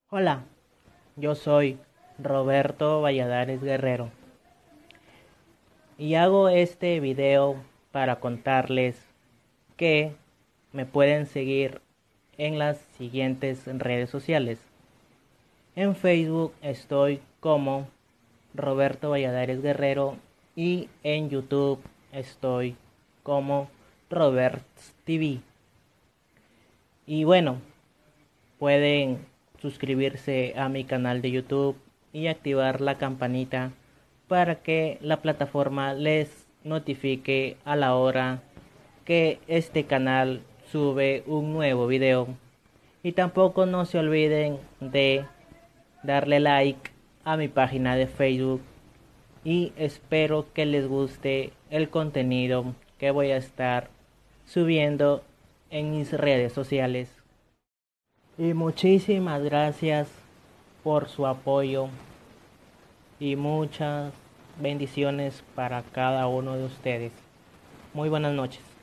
Hola, yo soy Roberto Valladares Guerrero y hago este video para contarles que me pueden seguir en las siguientes redes sociales. En Facebook estoy como Roberto Valladares Guerrero y en YouTube estoy como Roberts TV. Y bueno, pueden suscribirse a mi canal de YouTube y activar la campanita para que la plataforma les notifique a la hora que este canal sube un nuevo video. Y tampoco no se olviden de darle like a mi página de Facebook y espero que les guste el contenido que voy a estar subiendo en mis redes sociales. Y muchísimas gracias por su apoyo y muchas bendiciones para cada uno de ustedes. Muy buenas noches.